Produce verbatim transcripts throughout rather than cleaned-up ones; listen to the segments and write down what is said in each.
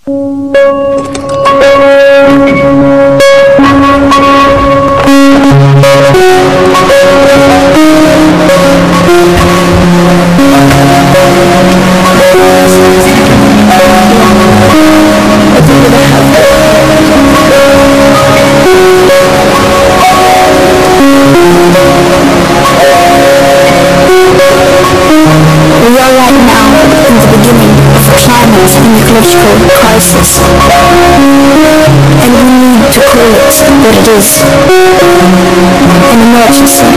Ecological crisis, and we need to call it what it is: an emergency.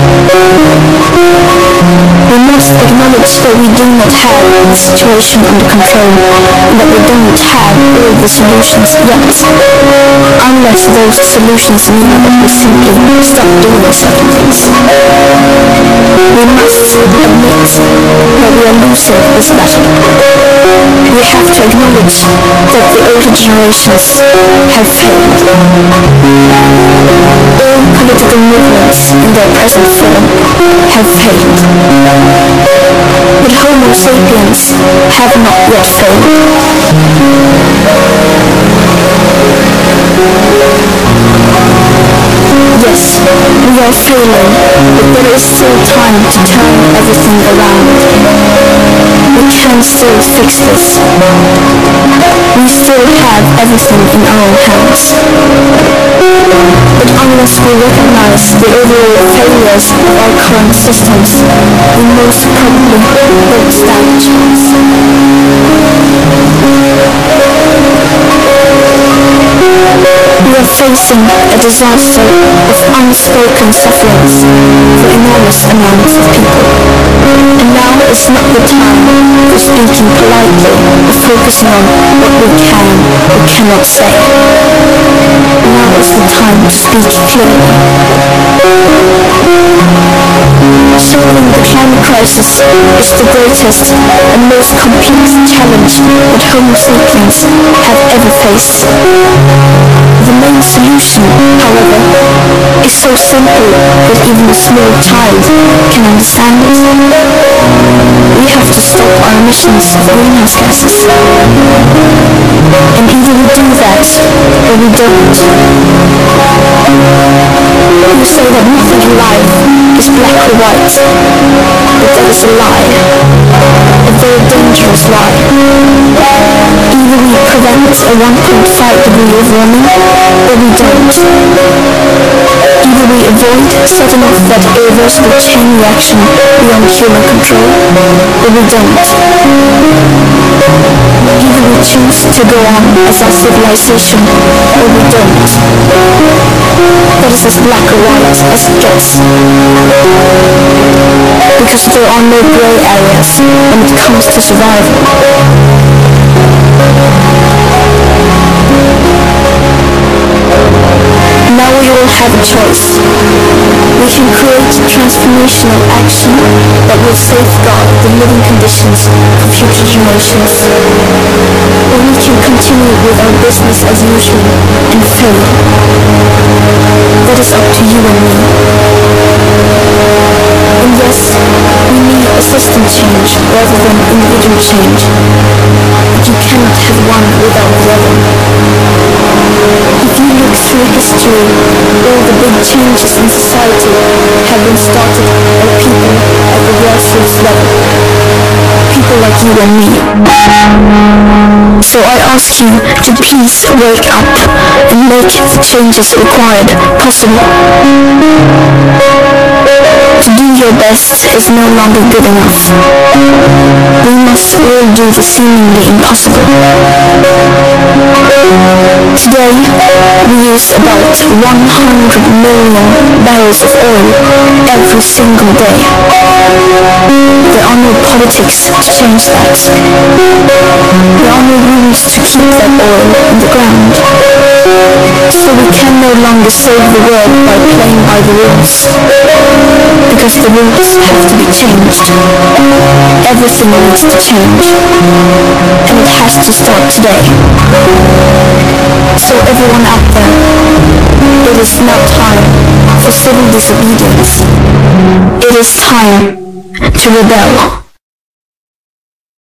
We must acknowledge that we do not have the situation under control, and that we don't have all the solutions yet, unless those solutions mean that we simply stop doing certain things. We must admit that we are losing this battle. We have to acknowledge that the older generations have failed. All political movements in their present form have failed. But Homo sapiens have not yet failed. Yes, we are failing, but there is still time to turn everything around. We can still fix this. We still have everything in our own hands. But unless we recognize the overall failures of our current systems, we most probably won't stand a chance. We are facing a disaster of unspoken sufferings for enormous amounts of people. And now is not the time for speaking politely or focusing on what we can or cannot say. Now is the time to speak clearly. Solving the climate crisis is the greatest and most complex challenge that Homo sapiens have ever faced. The main solution, however, is so simple that even a small child can understand it. We have to stop our emissions of greenhouse gases. And either we do that, or we don't. You say that nothing in life is black or white, but that is a lie, a very dangerous lie. Either we prevent a one point five degree of warming, or we don't. Either we avoid setting off that irreversible chain reaction beyond human control, or we don't. Either we choose to go on as our civilization, or we don't. That is as black or white as it gets. Because there are no grey areas when it comes to survival. Now we all have a choice. We can create transformational action that will safeguard the living conditions for future generations. Or we can continue with our business as usual and fail. That is up to you and me. And yes, we need a system change rather than individual change. But you cannot have one without the other. If you look through history, all the big changes in society have been started by people at the grassroots level. People like you and me. So I ask you to please wake up and make the changes required possible. To do your best is no longer good enough. We must all do the seemingly impossible. Today, we use about one hundred million barrels of oil every single day. There are no politics to change that. There are no rules to keep that oil in the ground. So we can no longer save the world by playing by the rules. Because the rules have to be changed. Everything needs to change. And it has to start today. So everyone out there, it is now time for civil disobedience. It is time to rebel.